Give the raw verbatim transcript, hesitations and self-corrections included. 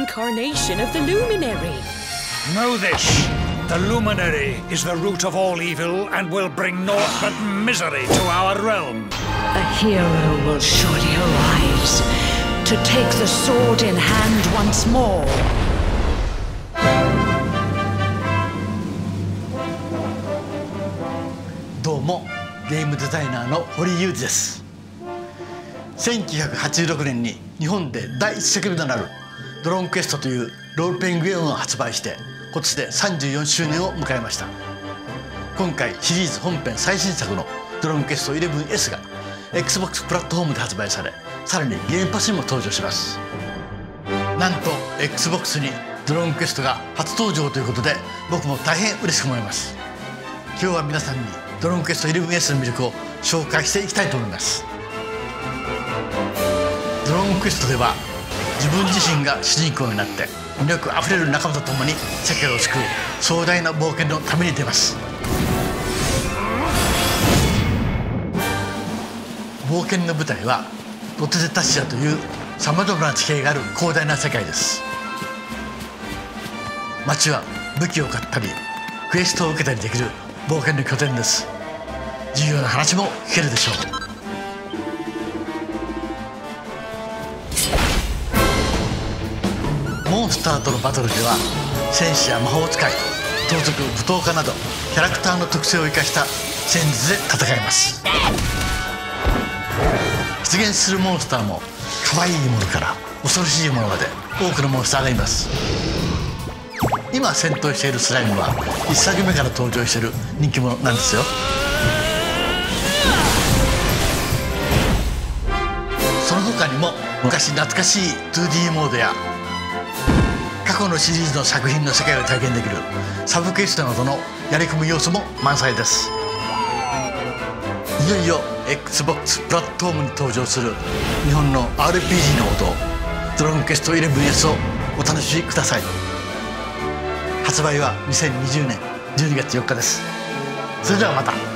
incarnation of the Luminary. Know this. The Luminary is the root of all evil and will bring naught but misery to our realm. A hero will surely arise to take the sword in hand once more. どうもゲームデザイナーの堀裕二です。せんきゅうひゃくはちじゅうろくねんに日本でだいいっさくめとなるドラゴンクエストというロールプレイングゲームを発売して今年でさんじゅうよんしゅうねんを迎えました。今回シリーズ本編最新作のドラゴンクエスト イレブンエス が エックスボックス プラットフォームで発売され、さらにゲームパスにも登場します。なんと エックスボックス にドラゴンクエストが初登場ということで僕も大変嬉しく思います。今日は皆さんにドラゴンクエスト イレブンエス の魅力を紹介していきたいと思います。ドラゴンクエストでは自分自身が主人公になって魅力あふれる仲間と共に世界を救う壮大な冒険の旅に出ます。冒険の舞台はロテゼタシアというさまざまな地形がある広大な世界です。街は武器を買ったりクエストを受けたりできる冒険の拠点です。重要な話も聞けるでしょう。モンスターとのバトルでは戦士や魔法使い、盗賊、舞踏家などキャラクターの特性を生かした戦術で戦います。出現するモンスターも可愛いものから恐ろしいものまで多くのモンスターがいます。今戦闘しているスライムはいっさくめから登場している人気者なんですよ。その他にも昔懐かしい ツーディー モードや過去のシリーズの作品の世界を体験できるサブクエストなどのやり込み要素も満載です。いよいよ エックスボックス プラットフォームに登場する日本の アールピージー の王道ドラゴンクエスト イレブンエス をお楽しみください。発売はにせんにじゅうねんじゅうにがつよっかです。それではまた。